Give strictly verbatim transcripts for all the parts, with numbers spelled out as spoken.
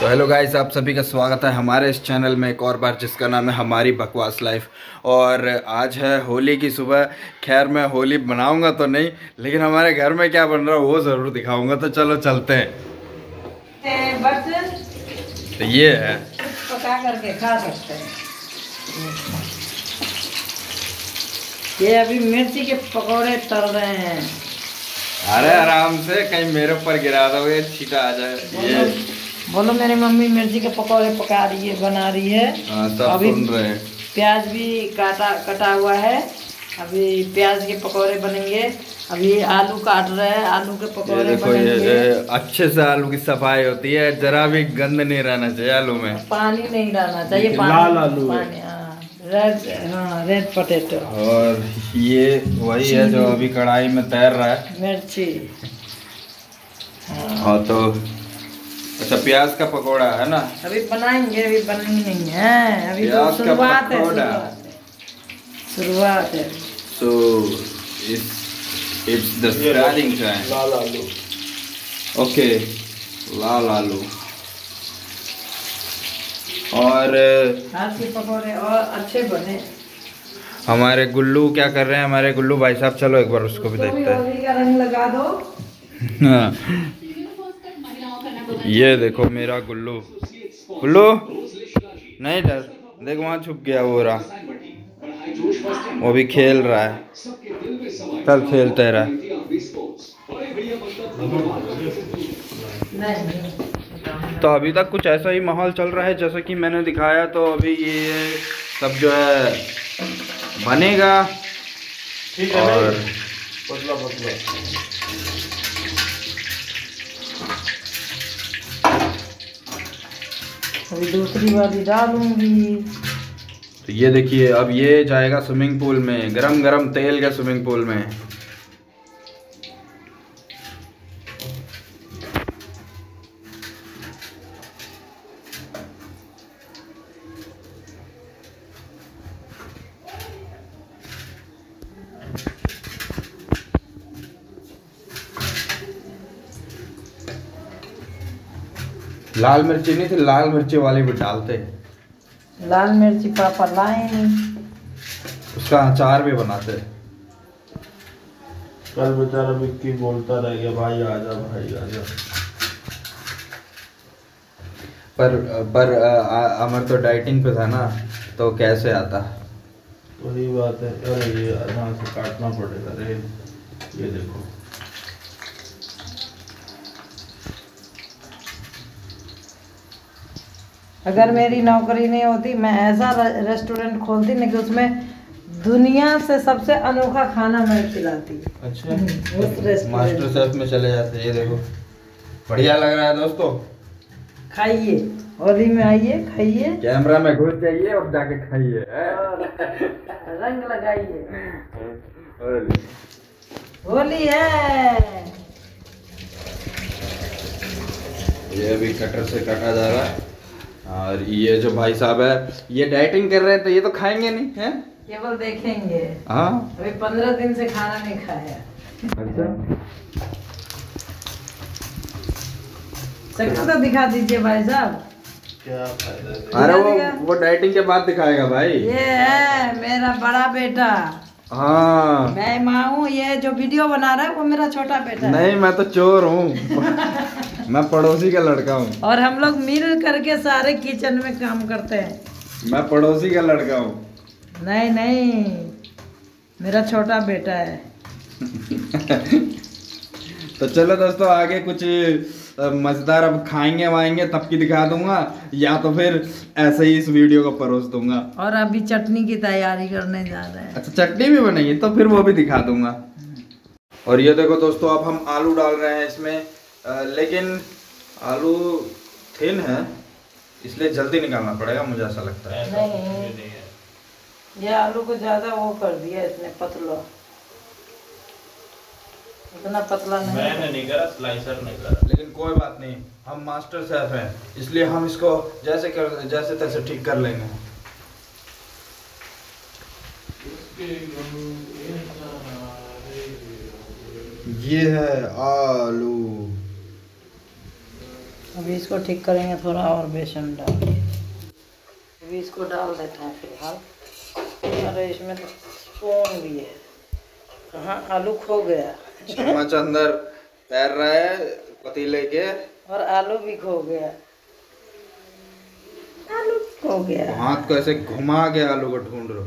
तो hello guys, आप सभी का स्वागत है हमारे इस चैनल में एक और बार, जिसका नाम है हमारी बकवास लाइफ। और आज है होली की सुबह। खैर मैं होली बनाऊंगा तो नहीं, लेकिन हमारे घर में क्या बन रहा है वो ज़रूर दिखाऊंगा। तो चलो चलते हैं। बस तो ये है, पका करके खा सकते हैं। ये अभी मिर्ची के पकौड़े तल रहे हैं। अरे आराम से, कहीं मेरे ऊपर गिरा दोगे, छीटा आ जाए। ये बोलो मेरी मम्मी मिर्ची के पकौड़े पका रही है, बना रही है। हाँ, सब अभी सुन रहे हैं। प्याज भी काटा कटा हुआ है। अभी प्याज के पकौड़े बनेंगे। अभी आलू काट रहे हैं, आलू के पकौड़े देखो बनेंगे। ये अच्छे से आलू की सफाई होती है, जरा भी गंद नहीं रहना चाहिए आलू में। पानी नहीं डालना चाहिए। लाल आलू, रेड, हाँ रेड पोटैटो। और ये वही है जो अभी कढ़ाई में तैर रहा है, मिर्ची। हाँ तो अच्छा, प्याज का पकोड़ा है ना। अभी बनाएंगे, अभी बनी नहीं है, अभी तो शुरुआत है, शुरुआत है। So it's the starting time. लाल आलू, ओके, लाल आलू। और हाथ के पकौड़े और अच्छे बने। हमारे गुल्लू क्या कर रहे हैं? हमारे गुल्लू भाई साहब, चलो एक बार उसको भी देखते हैं। होली का रंग लगा दो। हाँ, ये देखो मेरा गुल्लू। गुल्लू नहीं डर, देख वहाँ छुप गया वो रहा, वो भी खेल रहा है। चल खेलते रहा। तो अभी तक कुछ ऐसा ही माहौल चल रहा है जैसा कि मैंने दिखाया। तो अभी ये सब जो है बनेगा। ठीक है, और पतला पतला। अभी दूसरी वाली डालूंगी। तो ये देखिए, अब ये जाएगा स्विमिंग पूल में, गरम गरम तेल का स्विमिंग पूल में। लाल मिर्ची नहीं थी, लाल मिर्ची वाली भी डालते। लाल मिर्ची पापा लाए नहीं। उसका अचार भी बनाते। कल बेचारा विक्की बोलता रह गया, भाई आजा भाई आजा। पर पर अमर तो डाइटिंग पे था ना, तो कैसे आता। वही बात है। अरे ये यहाँ से काटना पड़ेगा रे, ये देखो। अगर मेरी नौकरी नहीं होती, मैं ऐसा रेस्टोरेंट खोलती ना कि उसमें दुनिया से सबसे अनोखा खाना मैं खिलाती। अच्छा, उस मास्टर शेफ में चले जाते। ये देखो, बढ़िया लग रहा है दोस्तों। खाइए, होली में आइए, खाइए, कैमरा में घुस जाइए और जाके खाइए, रंग लगाइए। होली है। ये अभी कटर से काटा जा रहा है। और ये जो भाई साहब है, ये डाइटिंग कर रहे हैं, तो ये तो खाएंगे नहीं है, केवल देखेंगे। हाँ, अभी पंद्रह दिन से खाना नहीं खाया। अच्छा, शक्ल तो दिखा दीजिए भाई साहब। क्या फायदा। अरे वो वो डाइटिंग के बाद दिखाएगा भाई। ये है मेरा बड़ा बेटा। हाँ, मैं माँ हूँ, ये जो वीडियो बना रहा है वो मेरा छोटा बेटा है। नहीं, मैं तो चोर हूँ। मैं पड़ोसी का लड़का हूँ। और हम लोग मिल करके सारे किचन में काम करते हैं। मैं पड़ोसी का लड़का हूँ। नहीं नहीं, मेरा छोटा बेटा है। तो चलो दोस्तों, आगे कुछ मजेदार अब खाएंगे वाएंगे तब की दिखा दूंगा, या तो फिर ऐसे ही इस वीडियो को परोस दूंगा। और अभी चटनी की तैयारी करने जा रहे हैं। अच्छा, चटनी भी बनेगी तो फिर वो भी दिखा दूंगा। और ये देखो दोस्तों, अब हम आलू डाल रहे हैं इसमें। आ, लेकिन आलू थिन है, इसलिए जल्दी निकालना पड़ेगा, मुझे ऐसा लगता है। नहीं, ये आलू को ज्यादा वो कर दिया इसने, पतला। इतना पतला नहीं। मैंने नहीं करा, स्लाइसर ने करा। लेकिन कोई बात नहीं, हम मास्टर शेफ हैं, इसलिए हम इसको जैसे कर जैसे तैसे ठीक कर लेंगे। ये है आलू। अभी इसको ठीक करेंगे थोड़ा और बेसन डाल के। अभी इसको डाल देते हैं फिलहाल। अरे इसमें तो स्पून भी है, कहाँ आलू खो गया। चम्मच अंदर तैर रहा है पतीले के, और आलू भी खो गया, आलू खो गया। हाथ को ऐसे घुमा के आलू को ढूंढ रहे हो।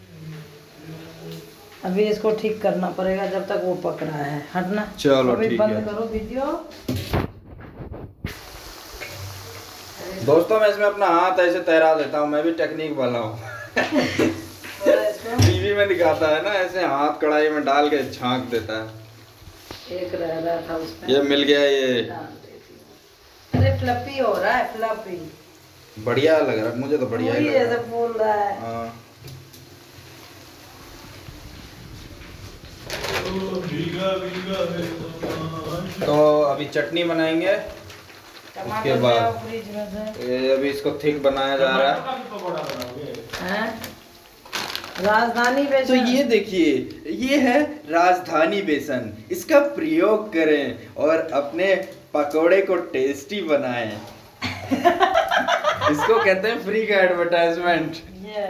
अभी इसको ठीक करना पड़ेगा जब तक वो पक रहा है। हटना, चलो अभी ठीक बंद है। करो वीडियो। दोस्तों मैं इसमें अपना हाथ ऐसे तैरा देता हूँ, मैं भी टेक्निक वाला हूँ। टीवी में दिखाता है ना, ऐसे हाथ कढ़ाई में डाल के छांक देता है। एक रह रहा था उसमें, ये मिल गया ये। अरे फ्लफी हो रहा है, फ्लफी। बढ़िया लग रहा है मुझे तो, बढ़िया ही लग ऐसे रहा है। फूल रहा है। हाँ। तो अभी चटनी बनाएंगे, उसके बाद फ्रिज में से ये अभी इसको थिक बनाया जा रहा है। हैं? राजधानी बेसन। तो ये देखिए, ये है राजधानी बेसन। इसका प्रयोग करें और अपने पकोड़े को टेस्टी बनाएं। इसको कहते हैं फ्री का एडवर्टाइजमेंट। ये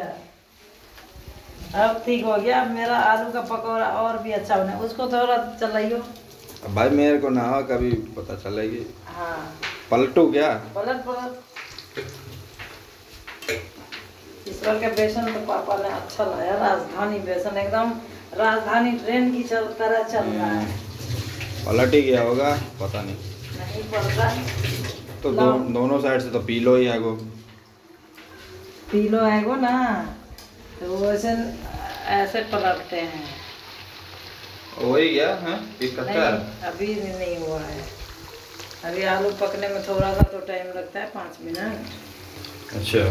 अब ठीक हो गया। अब मेरा आलू का पकौड़ा और भी अच्छा बना, उसको थोड़ा चलाइयो। अब भाई मेरे को ना हो, कभी पता चलेगी। हाँ पलटू क्या? पलट पलट। इस बार का बेसन तो पापा ने अच्छा लाया, राजधानी बेसन, एकदम राजधानी ट्रेन की चल तरह चल रहा है। पलट ही गया होगा, पता नहीं। नहीं पलटा तो दो, दोनों साइड से तो पीलो ही है वो। पीलो है वो ना, तो वो ऐसे ऐसे पलटते हैं। हो ही गया है, कच्चा है। नहीं अभी नहीं हुआ है, अभी आलू पकने में थोड़ा सा तो टाइम लगता है, पाँच मिनट। अच्छा,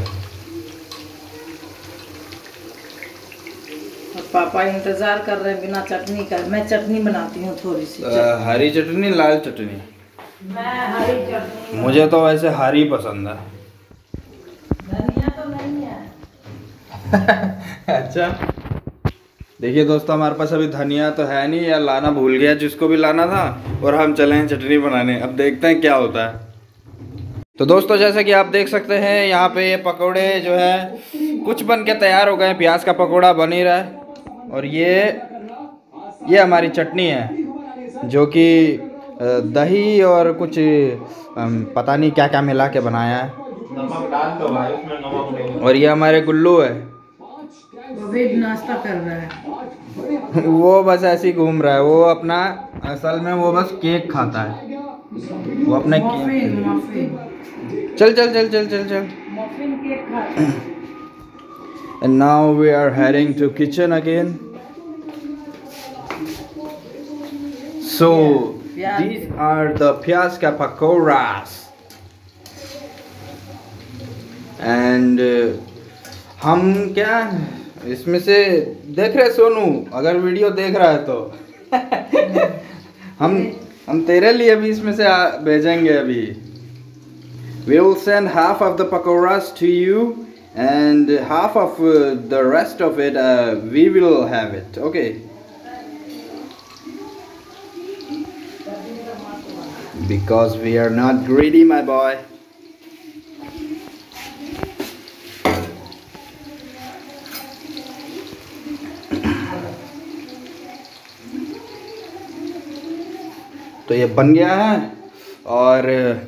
और पापा इंतजार कर रहे हैं बिना चटनी का। मैं चटनी बनाती हूँ थोड़ी सी। आ, हरी चटनी लाल चटनी? मैं हरी चटनी। मुझे तो वैसे हरी पसंद है। धनिया तो नहीं है। अच्छा देखिए दोस्तों, हमारे पास अभी धनिया तो है नहीं, या लाना भूल गया जिसको भी लाना था, और हम चले हैं चटनी बनाने। अब देखते हैं क्या होता है। तो दोस्तों जैसे कि आप देख सकते हैं यहाँ पे ये पकोड़े जो है कुछ बन के तैयार हो गए। प्याज का पकोड़ा बन ही रहा है, और ये ये हमारी चटनी है जो कि दही और कुछ पता नहीं क्या क्या मिला के बनाया है। नमक डाल दो भाई, उसमें नमक नहीं। और ये हमारे गुल्लू है, वो भी नाश्ता कर रहा है। वो बस ऐसे ही घूम रहा है। वो अपना असल में वो बस केक खाता है, वो अपने मफिन केक। मफिन चल चल चल चल चल चल मफिन केक खाता है। And now we are heading to kitchen again. So Yeah. these are the प्याज का पकोड़ास, and uh, हम क्या इसमें से देख रहे सोनू, अगर वीडियो देख रहा है तो हम हम तेरे लिए भी इसमें से भेजेंगे। अभी we will send half of the pakoras to you and half of uh, the rest of it uh, we will have it, okay? Because we are not greedy, my boy. तो ये बन गया है और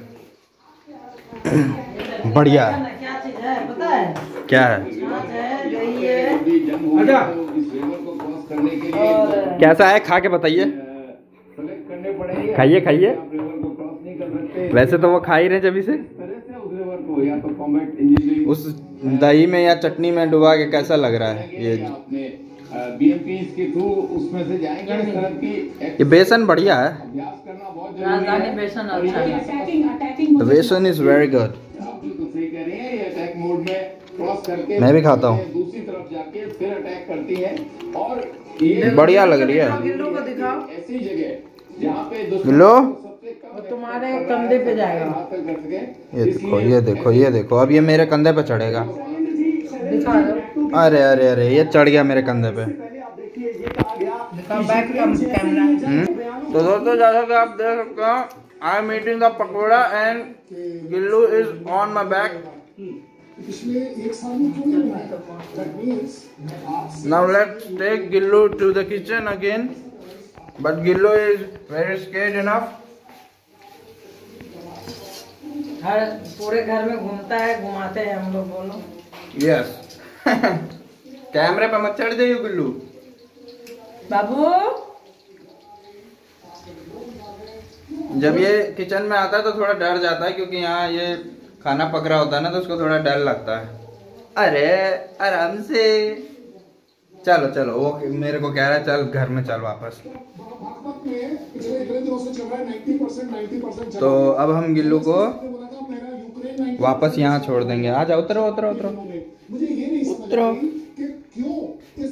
बढ़िया है। क्या चीज है पता है? क्या है? छाछ है, दही है, और कैसा है? खा के बताइए। खाइए खाइए। वैसे तो वो खा ही रहे जब से। उस दही में या चटनी में डुबा के कैसा लग रहा है ये? के थ्रू उसमें से जाएंगे इस तरह की ये बेसन बढ़िया है। अभ्यास करना बहुत राजधानी बेसन अच्छा है। The बेसन इज वेरी गुड। सही कह रही है। ये अटैक मोड में क्रॉस करके मैं भी खाता हूँ। दूसरी तरफ जाके फिर अटैक करती है, और ये बढ़िया लग रही है। गिल्लू को दिखाओ। ऐसी जगह जहाँ पे लो वो तुम्हारे कंधे पे जाएगा। हासिल कर सके। ये देखो ये देखो ये देखो, अब ये मेरे कंधे पे चढ़ेगा। दिखा दो, अरे अरे अरे ये चढ़ गया मेरे कंधे पे। दिखा बैक कैमरा। हम्म, तो दोस्तों जैसा कि आप देख सकते हैं I am eating the pakora and Gillu is on my back. Now let's take Gillu to the kitchen again, but Gillu is very scared enough. हर पूरे घर में घूमता है, घुमाते हैं हम लोग दोनों. Yes. कैमरे पे मत चढ़ जाइयो गिल्लू. बाबू जब ये किचन में आता है तो थोड़ा डर जाता है, क्योंकि यहाँ ये खाना पक रहा होता है ना, तो उसको थोड़ा डर लगता है. अरे आराम से चलो चलो. वो मेरे को कह रहा है चल घर में चल वापस. तो अब हम गिल्लू को वापस यहाँ छोड़ देंगे. आ जाओ, उतरो उतरो उतरो उतरो.